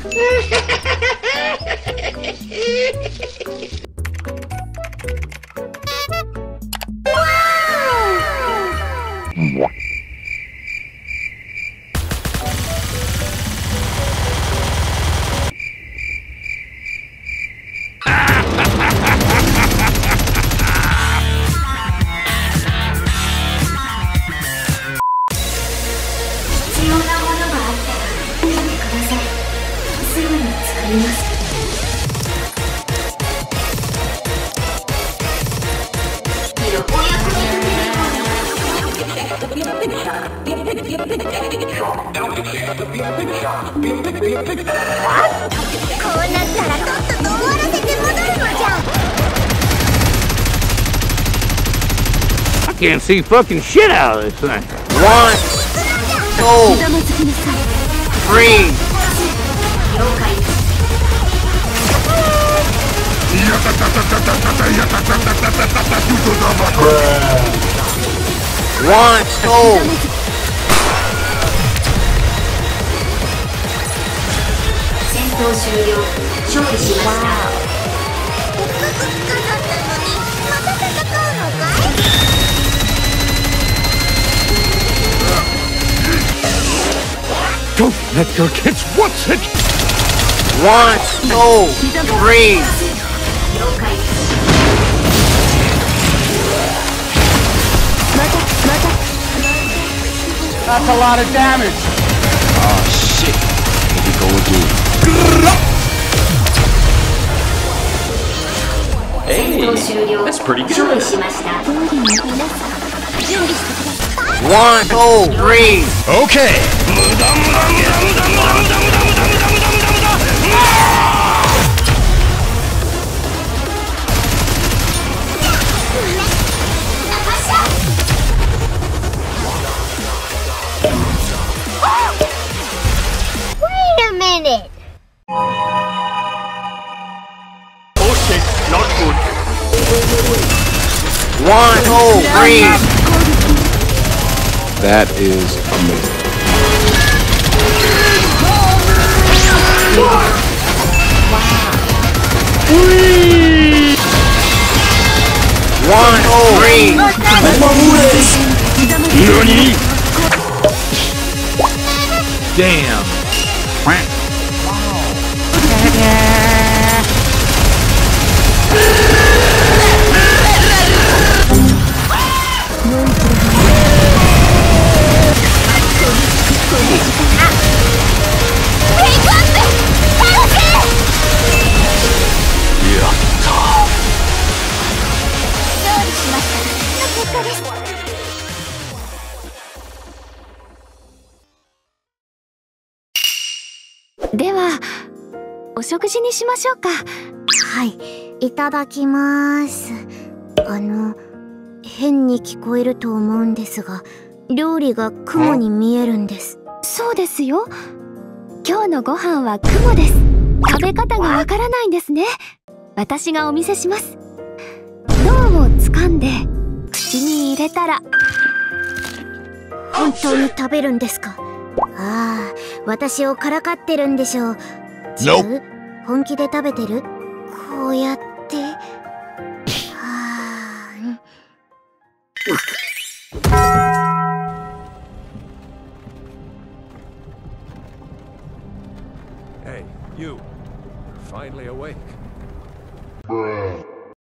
I can't see fucking shit out of this thing. 1, 2, 3. One, two. Don't let your kids watch it! 1, 2, 3. That's a lot of damage! Oh shit! Here we go again. Hey, that's pretty good. 1, 2, 3. Okay! Wait a minute! Oh shit, not good. 1, 2, 3. That is amazing. One, two, three. NANI?! Damn. では、お食事にしましょうか。はい、いただきます。変に聞こえると思うんですが、料理が雲に見えるんです。そうですよ。今日のご飯は雲です。食べ方がわからないんですね。私がお見せします。銅を掴んで口に入れたら。本当に食べるんですか？ああ、私をからかってるんでしょう。違う？本気で食べてる？こうやって。 Hey, you. You're finally awake.